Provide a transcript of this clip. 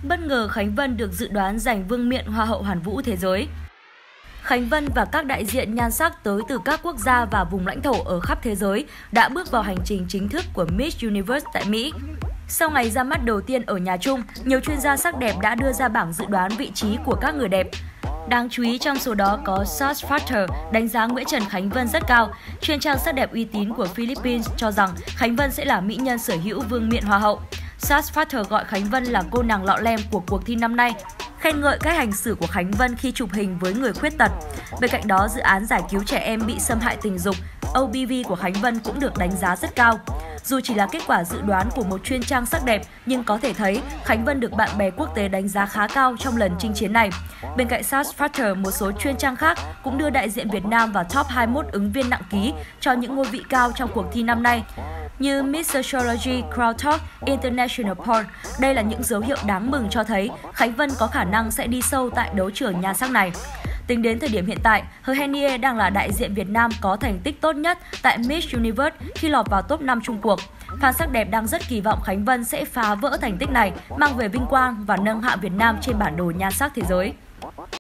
Bất ngờ Khánh Vân được dự đoán giành vương miện Hoa hậu Hoàn vũ thế giới. Khánh Vân và các đại diện nhan sắc tới từ các quốc gia và vùng lãnh thổ ở khắp thế giới đã bước vào hành trình chính thức của Miss Universe tại Mỹ. Sau ngày ra mắt đầu tiên ở nhà chung, nhiều chuyên gia sắc đẹp đã đưa ra bảng dự đoán vị trí của các người đẹp. Đáng chú ý trong số đó có Search Factor đánh giá Nguyễn Trần Khánh Vân rất cao. Chuyên trang sắc đẹp uy tín của Philippines cho rằng Khánh Vân sẽ là mỹ nhân sở hữu vương miện Hoa hậu. Search Factor gọi Khánh Vân là cô nàng lọ lem của cuộc thi năm nay, khen ngợi cách hành xử của Khánh Vân khi chụp hình với người khuyết tật. Bên cạnh đó, dự án giải cứu trẻ em bị xâm hại tình dục OBV của Khánh Vân cũng được đánh giá rất cao. Dù chỉ là kết quả dự đoán của một chuyên trang sắc đẹp, nhưng có thể thấy Khánh Vân được bạn bè quốc tế đánh giá khá cao trong lần chinh chiến này. Bên cạnh Search Factor, một số chuyên trang khác cũng đưa đại diện Việt Nam vào top 21 ứng viên nặng ký cho những ngôi vị cao trong cuộc thi năm nay, như Miss Sociology Crowd Talk International Poll. Đây là những dấu hiệu đáng mừng cho thấy Khánh Vân có khả năng sẽ đi sâu tại đấu trường nhan sắc này. Tính đến thời điểm hiện tại, Hờ Henie đang là đại diện Việt Nam có thành tích tốt nhất tại Miss Universe khi lọt vào top 5 chung cuộc. Fan sắc đẹp đang rất kỳ vọng Khánh Vân sẽ phá vỡ thành tích này, mang về vinh quang và nâng hạng Việt Nam trên bản đồ nhan sắc thế giới.